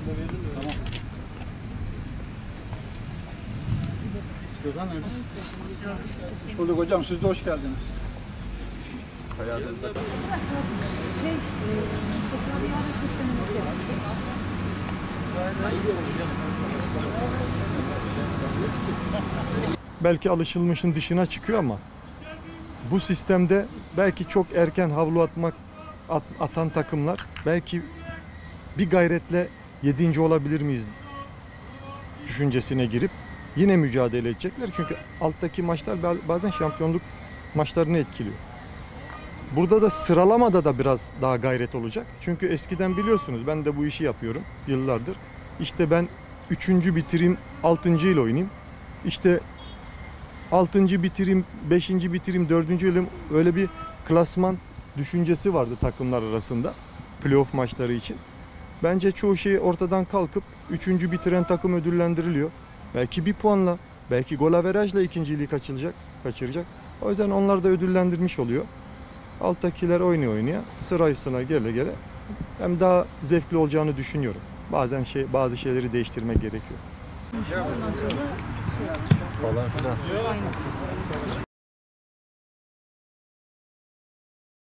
Tamam. Gökhan nerede? Hoş bulduk hocam. Siz de hoş geldiniz. Hayatınızda. Belki alışılmışın dışına çıkıyor ama bu sistemde belki çok erken havlu atan takımlar belki bir gayretle 7. olabilir miyiz düşüncesine girip yine mücadele edecekler. Çünkü alttaki maçlar bazen şampiyonluk maçlarını etkiliyor. Burada da sıralamada da biraz daha gayret olacak. Çünkü eskiden biliyorsunuz ben de bu işi yapıyorum yıllardır. İşte ben 3. bitireyim, 6. ile oynayayım. İşte 6. bitireyim, 5. bitireyim, 4. ile öyle bir klasman düşüncesi vardı takımlar arasında playoff maçları için. Bence çoğu şey ortadan kalkıp 3. bitiren takım ödüllendiriliyor. Belki bir puanla, belki gol averajla ikinciliği kaçıracak. O yüzden onlar da ödüllendirmiş oluyor. Alttakiler oynaya sırasına gele hem daha zevkli olacağını düşünüyorum. Bazen bazı şeyleri değiştirmek gerekiyor. Falan filan.